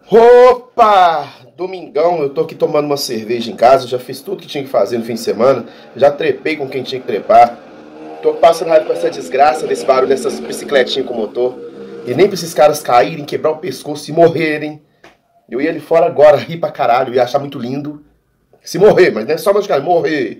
Opa! Domingão, eu tô aqui tomando uma cerveja em casa, já fiz tudo que tinha que fazer no fim de semana, já trepei com quem tinha que trepar, tô passando raiva com essa desgraça desse barulho dessas bicicletinhas com motor, e nem pra esses caras caírem, quebrar o pescoço e morrerem. Eu ia ali fora agora, rir pra caralho, ia achar muito lindo, se morrer, mas não é só mais de cara, morrer.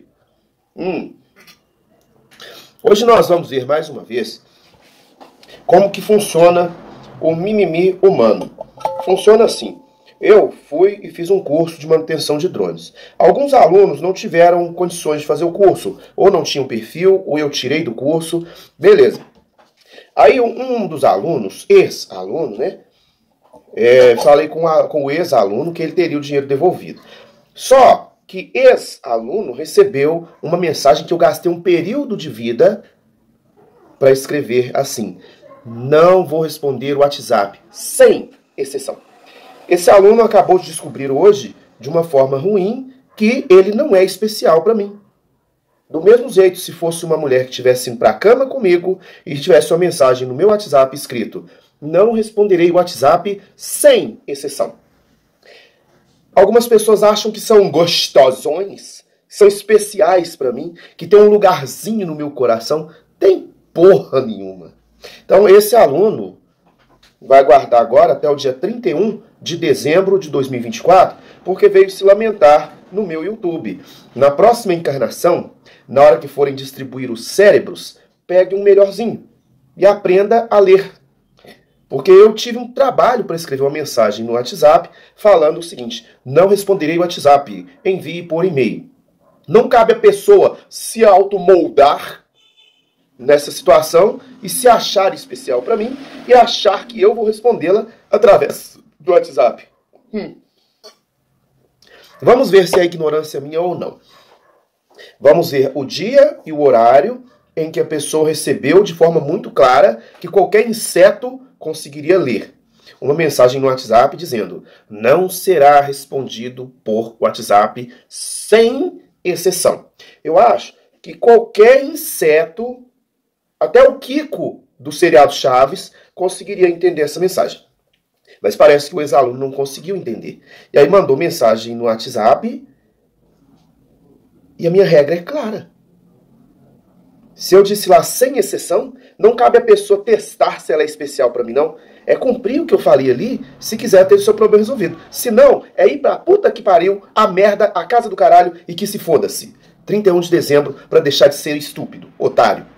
Hoje nós vamos ver mais uma vez como que funciona o mimimi humano. Funciona assim. Eu fui e fiz um curso de manutenção de drones. Alguns alunos não tiveram condições de fazer o curso, ou não tinham perfil, ou eu tirei do curso, beleza. Aí um dos alunos, ex-aluno, né? Falei com o ex-aluno que ele teria o dinheiro devolvido. Só que ex-aluno recebeu uma mensagem que eu gastei um período de vida para escrever assim: não vou responder o WhatsApp, sem exceção. Esse aluno acabou de descobrir hoje, de uma forma ruim, que ele não é especial para mim. Do mesmo jeito, se fosse uma mulher que estivesse indo para a cama comigo e tivesse uma mensagem no meu WhatsApp escrito: não responderei o WhatsApp, sem exceção. Algumas pessoas acham que são gostosões, são especiais para mim, que tem um lugarzinho no meu coração. Tem porra nenhuma. Então esse aluno vai guardar agora até o dia 31 de dezembro de 2024, porque veio se lamentar no meu YouTube. Na próxima encarnação, na hora que forem distribuir os cérebros, pegue um melhorzinho e aprenda a ler. Porque eu tive um trabalho para escrever uma mensagem no WhatsApp falando o seguinte: não responderei o WhatsApp, envie por e-mail. Não cabe a pessoa se automoldar nessa situação e se achar especial para mim e achar que eu vou respondê-la através do WhatsApp. Vamos ver se é ignorância minha ou não. Vamos ver o dia e o horário em que a pessoa recebeu de forma muito clara que qualquer inseto conseguiria ler uma mensagem no WhatsApp dizendo: não será respondido por WhatsApp, sem exceção. Eu acho que qualquer inseto, até o Kiko do seriado Chaves, conseguiria entender essa mensagem. Mas parece que o ex-aluno não conseguiu entender. E aí mandou mensagem no WhatsApp e a minha regra é clara. Se eu disse lá sem exceção, não cabe a pessoa testar se ela é especial para mim, não. É cumprir o que eu falei ali, se quiser ter o seu problema resolvido. Se não, é ir pra puta que pariu, a merda, a casa do caralho e que se foda-se. 31 de dezembro, pra deixar de ser estúpido, otário.